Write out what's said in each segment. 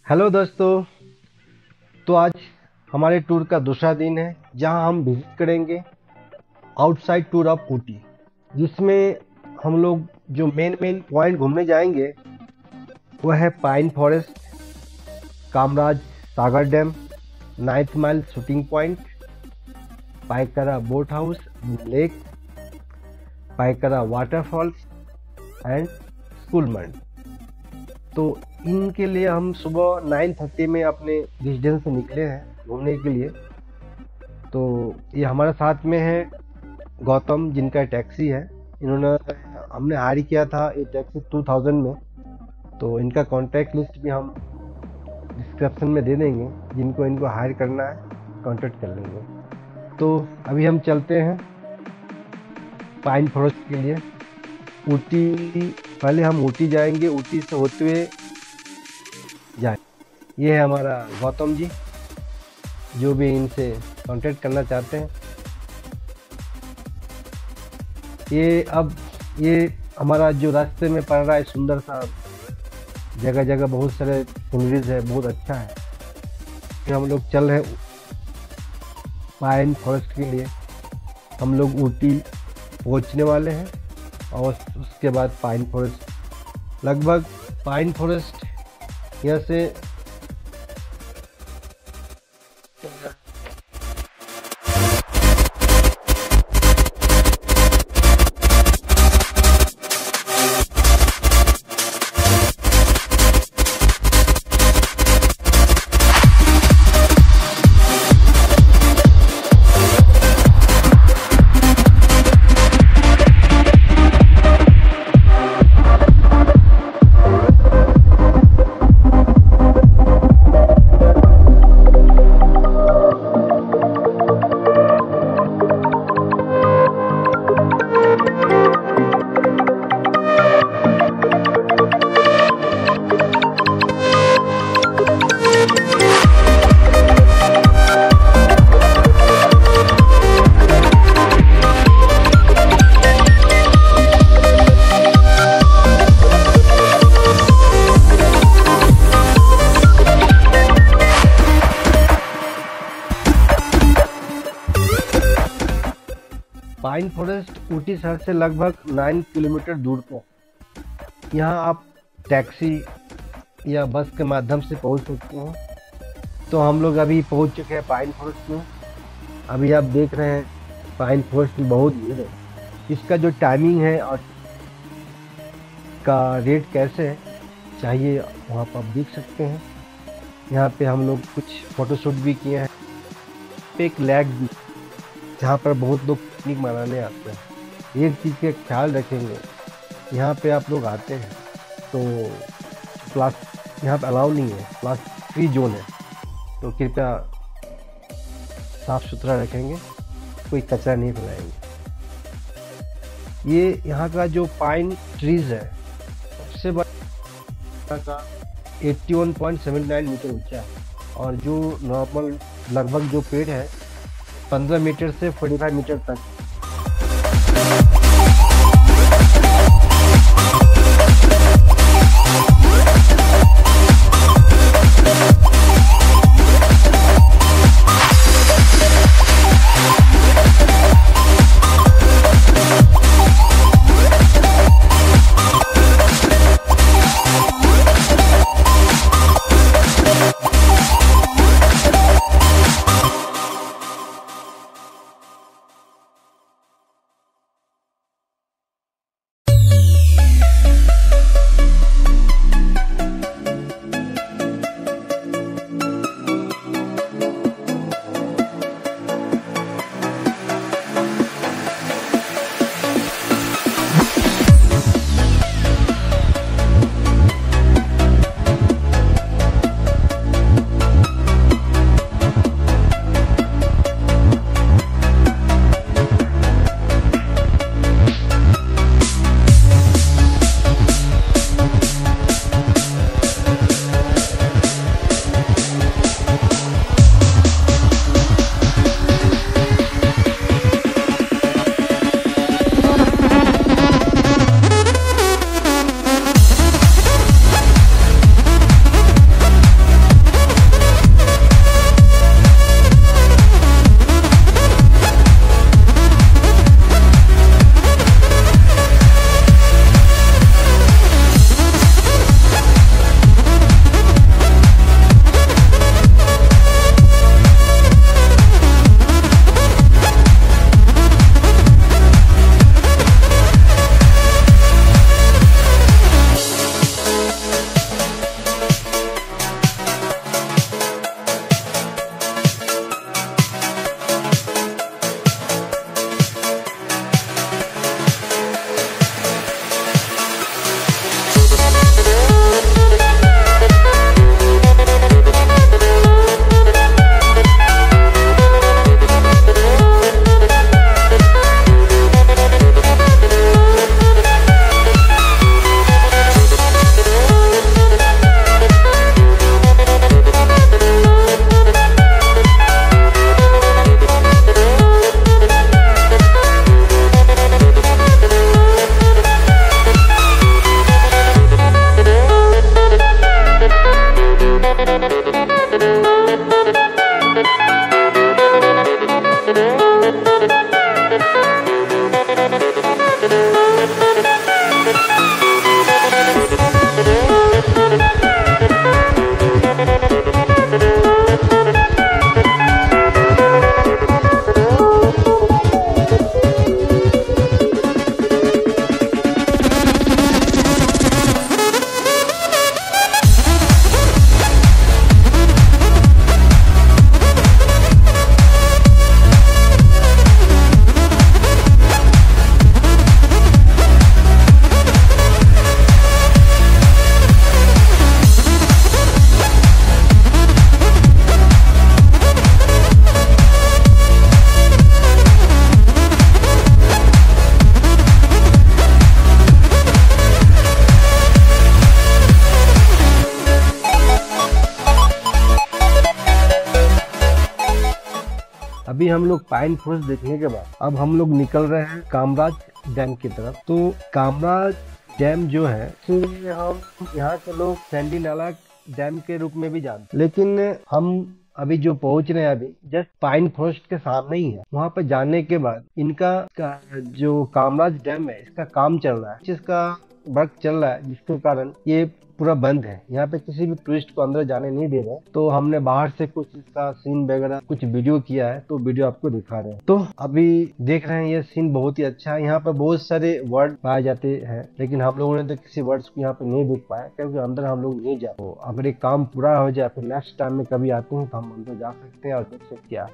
Hello दोस्तों। तो आज हमारे टूर का दूसरा दिन है जहां हम विजिट करेंगे आउटसाइड टूर ऑफ ऊटी, जिसमें हम लोग जो मेन मेन पॉइंट घूमने जाएंगे वह है pine forest, Kamraj Sagar dam, ninth mile shooting point, Pykara boat house lake, Pykara waterfalls and स्कूलमंड। तो इनके लिए हम सुबह 9:30 में अपने रेजिडेंस से निकले हैं घूमने के लिए। तो ये हमारे साथ में है गौतम, जिनका टैक्सी है। हमने हायर किया था ये टैक्सी 2000 में। तो इनका कॉन्टैक्ट लिस्ट भी हम डिस्क्रिप्शन में दे देंगे, जिनको इनको हायर करना है कॉन्टैक्ट कर लेंगे। तो अभी हम चलते हैं पाइन फॉरेस्ट के लिए ऊटी। पहले हम ऊटी जाएंगे, ऊटी से होते हुए जाए। ये है हमारा गौतम जी, जो भी इनसे कांटेक्ट करना चाहते हैं। ये हमारा जो रास्ते में पड़ रहा है सुंदर सा जगह जगह बहुत सारे सीनरीज है, बहुत अच्छा है। फिर हम लोग चल रहे पाइन फॉरेस्ट के लिए। हम लोग ऊटी पहुंचने वाले हैं और उसके बाद पाइन फॉरेस्ट, लगभग पाइन फॉरेस्ट यहाँ से पाइन फॉरेस्ट ऊटी शहर से लगभग 9 किलोमीटर दूर पर। यहाँ आप टैक्सी या बस के माध्यम से पहुँच सकते हैं। तो हम लोग अभी पहुँच चुके हैं पाइन फॉरेस्ट में। अभी आप देख रहे हैं पाइन फॉरेस्ट में बहुत भीड़ है। इसका जो टाइमिंग है और का रेट कैसे है चाहिए वहाँ पर आप देख सकते हैं। यहाँ पे हम लोग कुछ फ़ोटोशूट भी किए हैं। एक लेक भी जहाँ पर बहुत लोग पिकनिक मनाने आते हैं। एक चीज़ का ख्याल रखेंगे, यहाँ पे आप लोग आते हैं तो प्लास्टिक यहाँ पे अलाउ नहीं है, प्लास्टिक फ्री जोन है। तो कृपया साफ़ सुथरा रखेंगे, कोई कचरा नहीं फैलाएंगे। ये यहाँ का जो पाइन ट्रीज़ है सबसे बड़ा का 81.79 मीटर ऊंचा है, और जो नॉर्मल लगभग जो पेड़ है 15 मीटर से 45 मीटर तक अभी हम लोग पाइन फॉरेस्ट देखने के बाद अब हम लोग निकल रहे हैं कामराज डैम की तरफ। तो कामराज डैम जो है इसे हम यहाँ के लोग सैंडी नाला डैम के रूप में भी जानते, लेकिन हम अभी जो पहुंच रहे हैं अभी जस्ट पाइन फॉरेस्ट के सामने ही है। वहां पर जाने के बाद इनका जो कामराज डैम है इसका काम चल रहा है, जिसका वर्क चल रहा है, जिसके कारण ये पूरा बंद है। यहाँ पे किसी भी टूरिस्ट को अंदर जाने नहीं दे रहे। तो हमने बाहर से कुछ इसका सीन वगैरह कुछ वीडियो किया है, तो वीडियो आपको दिखा रहे हैं। तो अभी देख रहे हैं ये सीन बहुत ही अच्छा है। यहाँ पर बहुत सारे वर्ड पाए जाते हैं, लेकिन हम लोगों ने तो किसी वर्ड्स को यहाँ पे नहीं देख पाया क्योंकि अंदर हम लोग नहीं जा। तो अगर एक काम पूरा हो जाए फिर नेक्स्ट टाइम में कभी आते हैं तो हम अंदर जा सकते हैं और देख सकते हैं।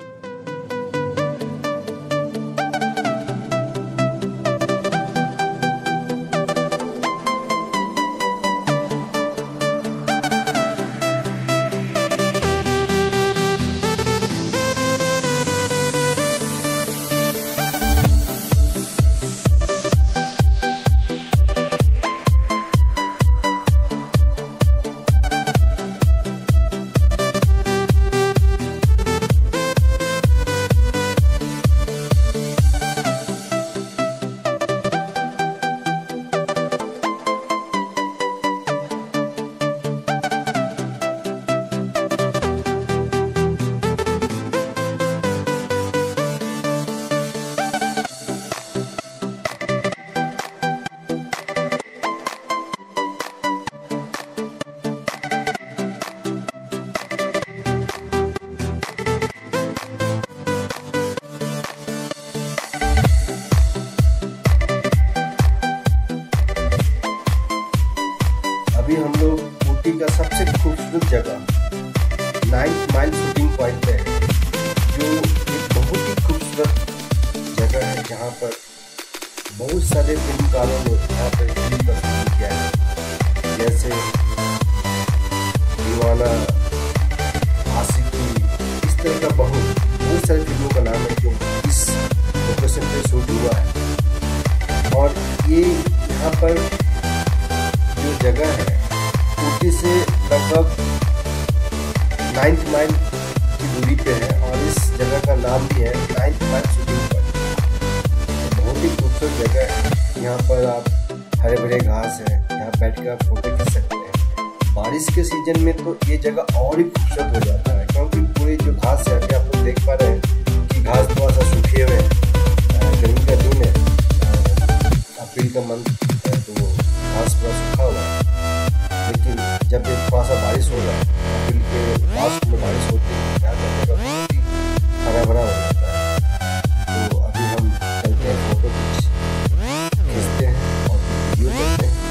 अभी हम लोग ऊटी का सबसे खूबसूरत जगह 9 माइल शूटिंग पॉइंट पे है, जो एक बहुत ही खूबसूरत जगह है जहाँ पर बहुत सारे फिल्मकारों ने यहाँ पर फिल्म का शूटिंग किया है, जैसे दीवाना, आशिकी, इस तरह का बहुत सारी फिल्मों का नाम है जो इस लोकेशन पे शूट हुआ है। और ये यहाँ पर जो जगह है ऊटी से लगभग 9 माइल की दूरी पे है और इस जगह का नाम भी है 9 माइल शूटिंग पॉइंट। बहुत ही खूबसूरत जगह है। यहाँ पर आप हरे भरे घास है, यहाँ बैठ कर आप फोटो खींच सकते हैं। बारिश के सीजन में तो ये जगह और ही खूबसूरत हो जाता है, क्योंकि पूरी जो घास है अभी आप लोग देख पा रहे हैं कि घास थोड़ा सा सूखे हुए हैं। गर्मी का दिन है, अप्रैल का मंथ है, तो घास पूरा सूखा हुआ है। लेकिन जब एक थोड़ा सा बारिश होगा, अप्रैल के लास्ट में बारिश होती है, क्या करने का हरा भरा हो जाता है। तो अभी हम चलते हैं, फोटो खींचते हैं और वीडियो करते हैं।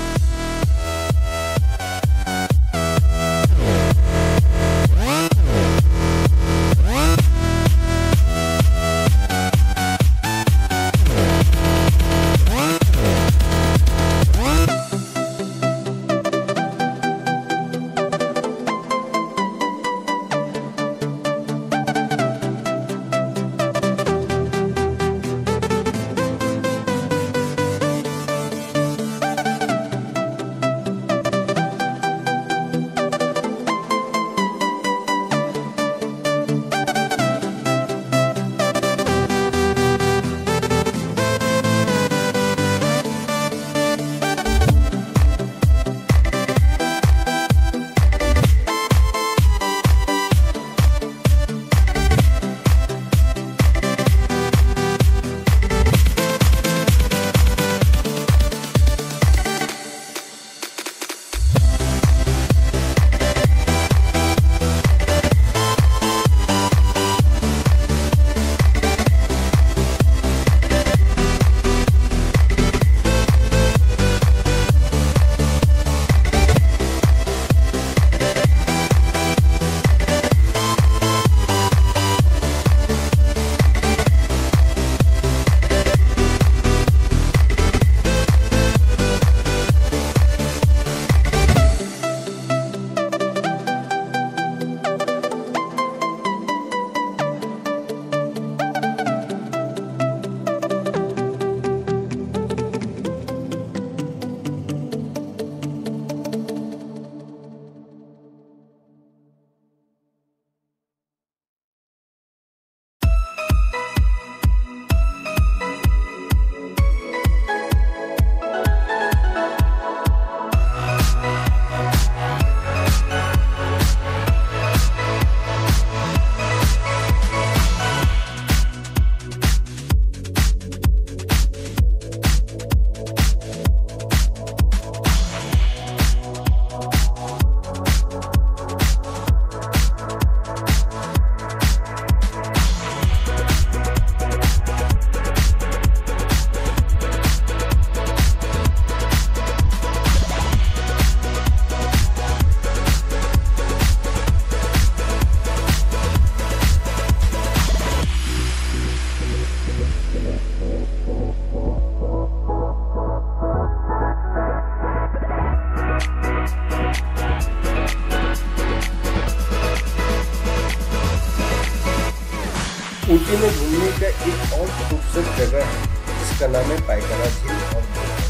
ऊटी में घूमने का एक और खूबसूरत जगह है जिसका नाम है पाइकारा झील और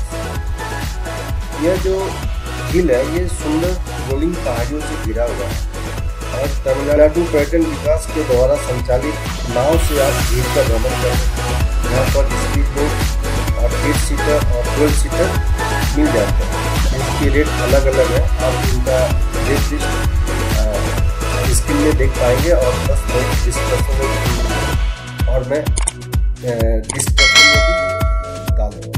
यह जो झील है ये सुंदर रोलिंग पहाड़ियों से घिरा हुआ है और तमिलनाडु पर्यटन विकास के द्वारा संचालित नाव से आप झील का भ्रमण कर सकते हैं। यहाँ पर स्पीड बोट और 8 सीटर और 12 सीटर मिल जाते हैं। इसकी रेट अलग अलग है, आप इनका रेट लिस्ट स्क्रीन में देख पाएंगे और बस मैं डिस्क्रिप्शन में और मैं डिस्क्रिप्शन में भी डाल दूँगा।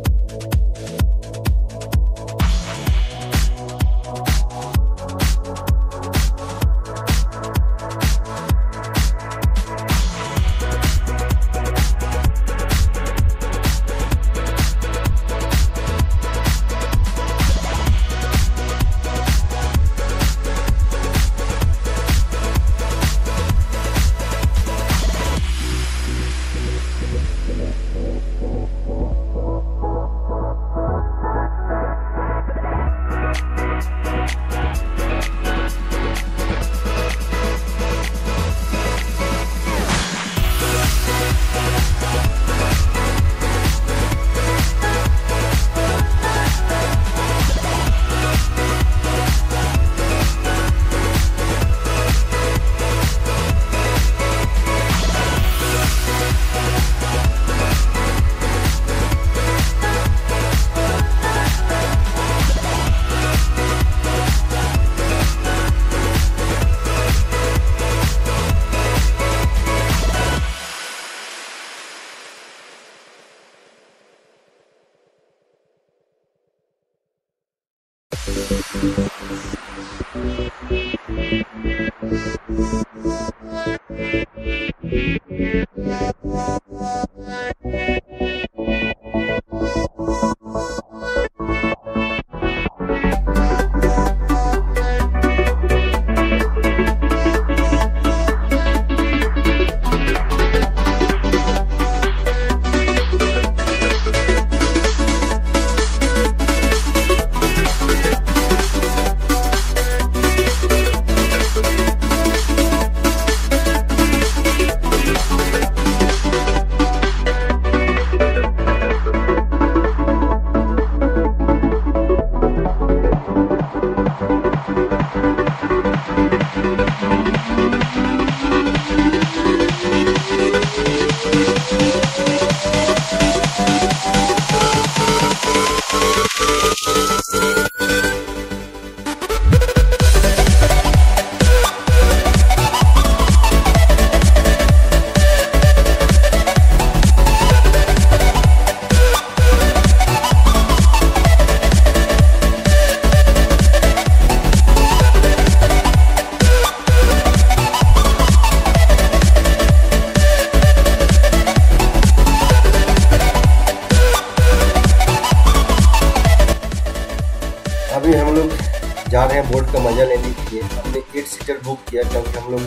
अभी हम लोग जा रहे हैं बोट का मजा लेने के लिए। हमने 8 सीटर बुक किया क्योंकि हम लोग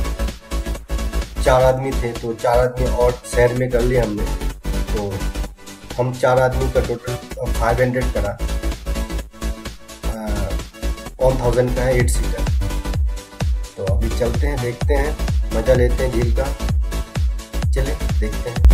4 आदमी थे, तो 4 आदमी और शहर में कर लिए हमने, तो हम 4 आदमी का टोटल 500 करा, 1000 का है 8 सीटर। तो अभी चलते हैं, देखते हैं, मजा लेते हैं झील का। चले देखते हैं।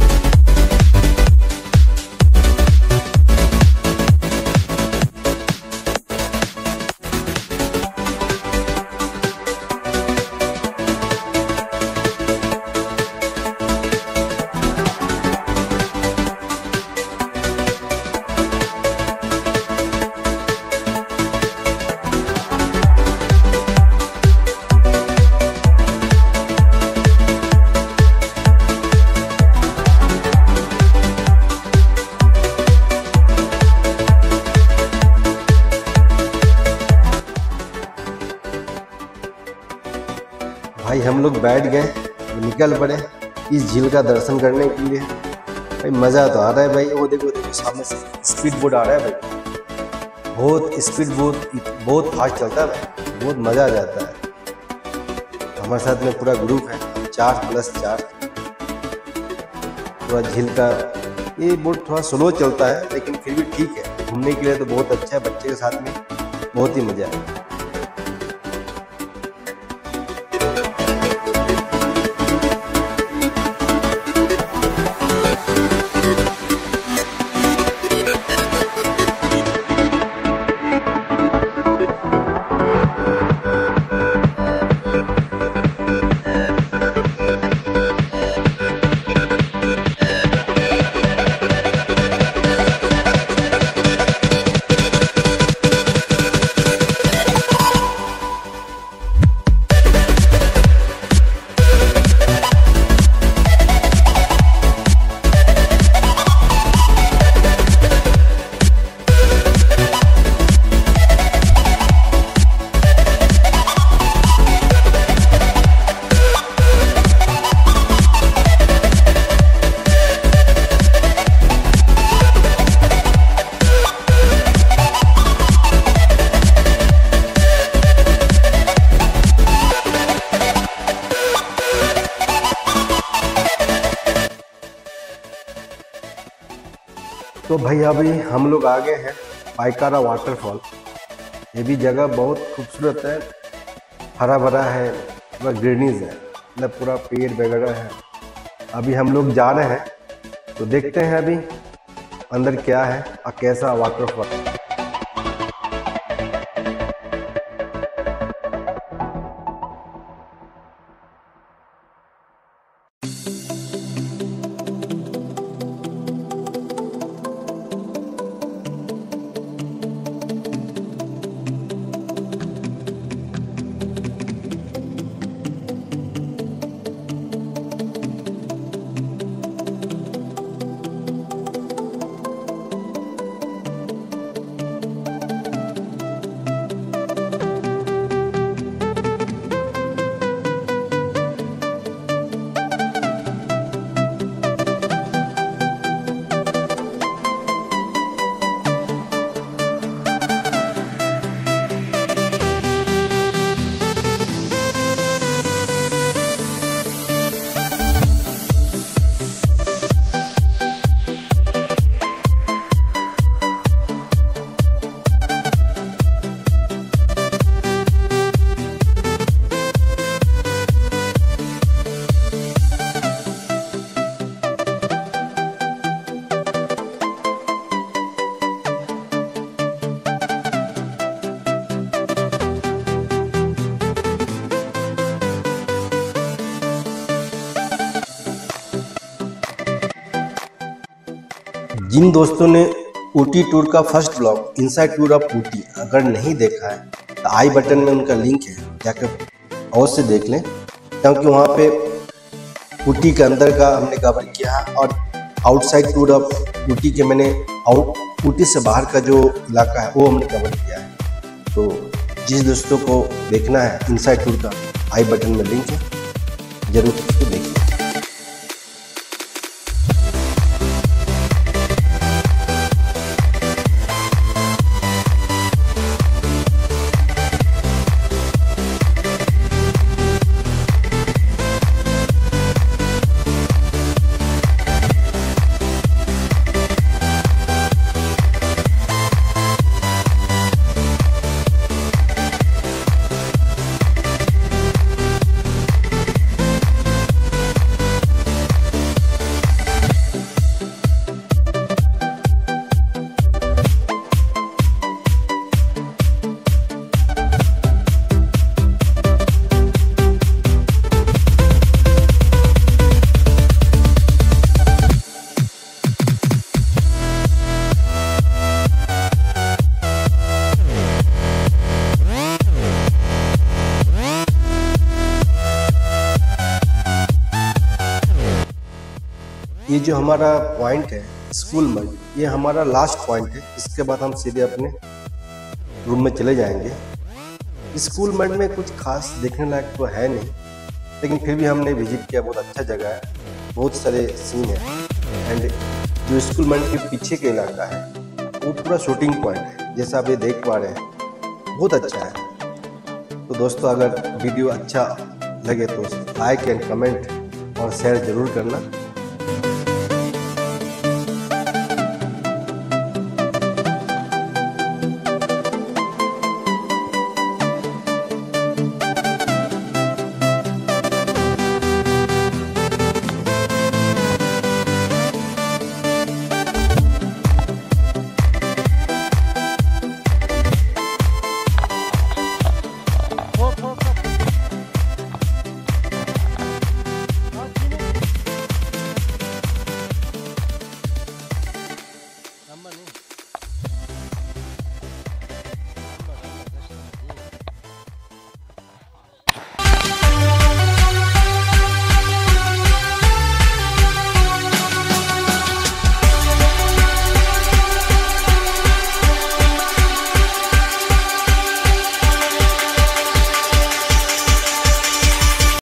भाई हम लोग बैठ गए, निकल पड़े इस झील का दर्शन करने के लिए। भाई मज़ा तो आ रहा है भाई। वो देखो देखो सामने से स्पीड बोट आ रहा है भाई, बहुत स्पीड बोट, बहुत फास्ट चलता है भाई, बहुत मज़ा आ जाता है। हमारे साथ में पूरा ग्रुप है, 4+4। पूरा झील का ये बोट थोड़ा स्लो चलता है लेकिन फिर भी ठीक है, घूमने के लिए तो बहुत अच्छा है। बच्चे के साथ में बहुत ही मज़ा आया। तो भाई अभी हम लोग आ गए हैं पाइकारा वाटरफॉल। ये भी जगह बहुत खूबसूरत है, हरा भरा है, पूरा ग्रीनीज है, मतलब पूरा पेड़ वगैरह है। अभी हम लोग जा रहे हैं तो देखते हैं अभी अंदर क्या है और कैसा वाटरफॉल। जिन दोस्तों ने ऊटी टूर का first blog inside tour of Ooty अगर नहीं देखा है तो आई बटन में उनका लिंक है, जाकर अवश्य देख लें, क्योंकि वहाँ पे ऊटी के अंदर का हमने कवर किया है और आउटसाइड टूर ऑफ ऊटी के मैंने ऊटी से बाहर का जो इलाका है वो हमने कवर किया है। तो जिस दोस्तों को देखना है इनसाइड टूर का आई बटन में लिंक है, जरूर उसको देखिए। ये जो हमारा पॉइंट है स्कूल मड, ये हमारा लास्ट पॉइंट है। इसके बाद हम सीधे अपने रूम में चले जाएंगे। स्कूल मड में कुछ खास देखने लायक तो है नहीं, लेकिन फिर भी हमने विजिट किया। बहुत अच्छा जगह है, बहुत सारे सीन है। एंड जो स्कूल मड के पीछे का इलाका है वो पूरा शूटिंग पॉइंट है, जैसा आप ये देख पा रहे हैं, बहुत अच्छा है। तो दोस्तों अगर वीडियो अच्छा लगे तो लाइक एंड कमेंट और शेयर ज़रूर करना।